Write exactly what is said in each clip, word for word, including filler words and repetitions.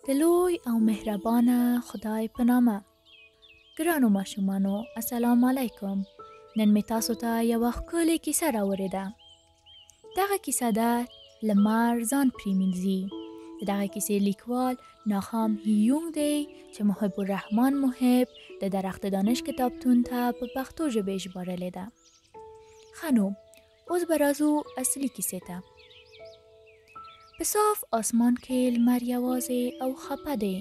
د لوی او مهربانه خدای په نامه. ګرانو ماشومانو، السلام علیکم. نن می تاسو ته یوه ښکلې کیسه راوړې ده. دغه کیسه ده لمر ځان پرېمینځي. د دغه کیسې لیکوال ناخام هیونګ دی چې محب الرحمن محب د درخت دانش کتابتون ته په پښتو ژبه ژباړلې ده. ښه نو، اوس به راځو اصلي کیسې ته. په صاف آسمان کې لمر یوازې او خپه دی.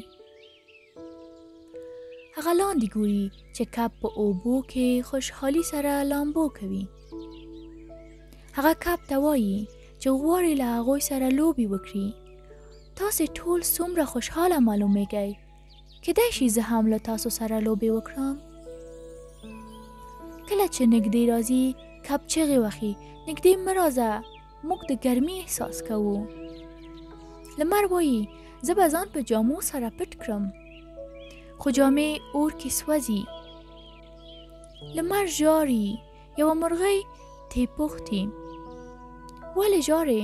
هغه لاندې ګوري چې کب په اوبو کې خوشحالي سره لامبو کوي. هغه کب ته وایي چې غواړي له هغوی سره لوبې وکړي. تاسې ټول څومره خوشحاله معلومیږئ. کیدای شي زه هم له تاسو سره لوبې وکړم. کله چې نږدې راځي، کب چغې وهي، نږدې مه راځه، موږ د ګرمۍ احساس کوو. لمر وایي زه به ځان په جامو سره پټ کړم، خو جامې اور کې سوځي. لمر ژاړي. یوه مرغۍ ترې پوښتي ولې ژاړې؟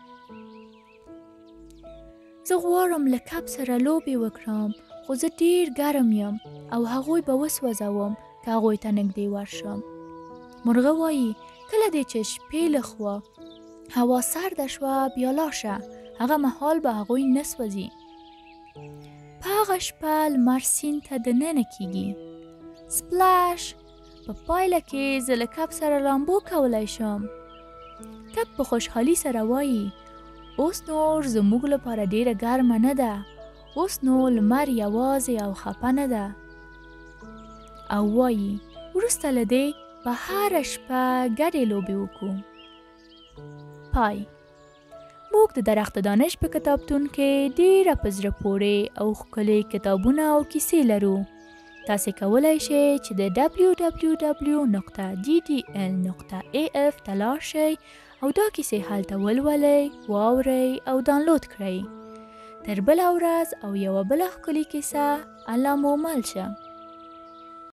زه غواړم له کب سره لوبې وکړم، خو زه ډېر ګرم یم او هغوی به وسوځوم که هغوی ته نږدې ورشم. مرغه وایي کله دې چې شپې له خوا هوا سرده شوه بیا لاړ شه، هغه مهال به هغوی نه سوځي. په هغه شپه لمر سیند ته دننه کیږي. سپلش! په پایله کې زه له کب سره لامبو کولی شم. کب په خوشحالي سره وایي اوس نور زموږ لپاره ډېره ګرمه نه ده. اوس نو لمر یوازې او خپه نه ده. او وایي وروسته له دې به هره شپه ګډې لوبې وکړو. پای. موږ د درخت دانش په کتابتون کې ډېره په زړه پورې او ښکلې کتابونه او کیسې لرو. تاسې کولی شئ چې د ډبلیو ډبلیو ډبلیو نقطه ډي ډي ایل نقطه ای اف ته لاړ شئ او دا کیسې هلته ولولئ، واورئ او ډاونلوډ کړئ. تر بله ورځ او یوه بله ښکلې کیسه، الله مو مل شه.